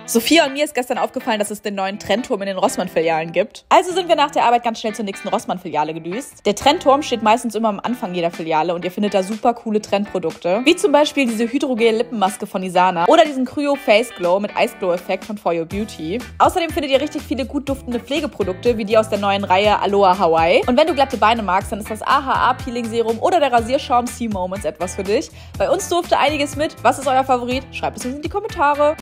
Sophia und mir ist gestern aufgefallen, dass es den neuen Trendturm in den Rossmann-Filialen gibt. Also sind wir nach der Arbeit ganz schnell zur nächsten Rossmann-Filiale gedüst. Der Trendturm steht meistens immer am Anfang jeder Filiale und ihr findet da super coole Trendprodukte. Wie zum Beispiel diese Hydrogel-Lippenmaske von Isana oder diesen Cryo Face Glow mit Ice Glow-Effekt von For Your Beauty. Außerdem findet ihr richtig viele gut duftende Pflegeprodukte, wie die aus der neuen Reihe Aloha Hawaii. Und wenn du glatte Beine magst, dann ist das AHA Peeling Serum oder der Rasierschaum Sea Moments etwas für dich. Bei uns durfte einiges mit. Was ist euer Favorit? Schreibt es uns in die Kommentare.